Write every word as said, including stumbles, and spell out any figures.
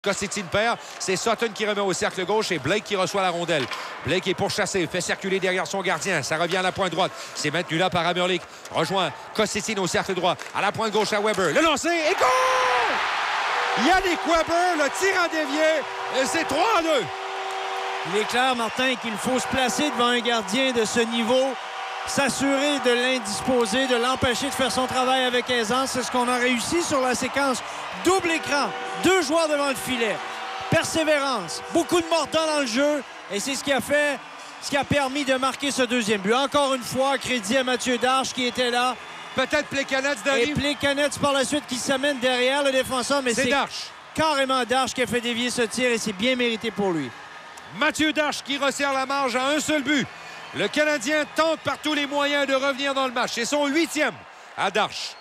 Kostitsyn perd, c'est Sutton qui remet au cercle gauche et Blake qui reçoit la rondelle. Blake est pourchassé, fait circuler derrière son gardien. Ça revient à la pointe droite. C'est maintenu là par Hammerlick. Rejoint Kostitsyn au cercle droit. À la pointe gauche à Weber. Le lancer et goal! Yannick Weber, le tir à dévier. Et c'est trois à deux. Il est clair, Martin, qu'il faut se placer devant un gardien de ce niveau, s'assurer de l'indisposer, de l'empêcher de faire son travail avec aisance. C'est ce qu'on a réussi sur la séquence. Double écran, deux joueurs devant le filet. Persévérance, beaucoup de mordant dans le jeu. Et c'est ce qui a fait, ce qui a permis de marquer ce deuxième but. Encore une fois, crédit à Mathieu Darche qui était là. Peut-être Plekanec, Dany. Et Plekanec par la suite qui s'amène derrière le défenseur. Mais c'est Darche. Carrément Darche qui a fait dévier ce tir et c'est bien mérité pour lui. Mathieu Darche qui resserre la marge à un seul but. Le Canadien tente par tous les moyens de revenir dans le match. C'est son huitième à Darche.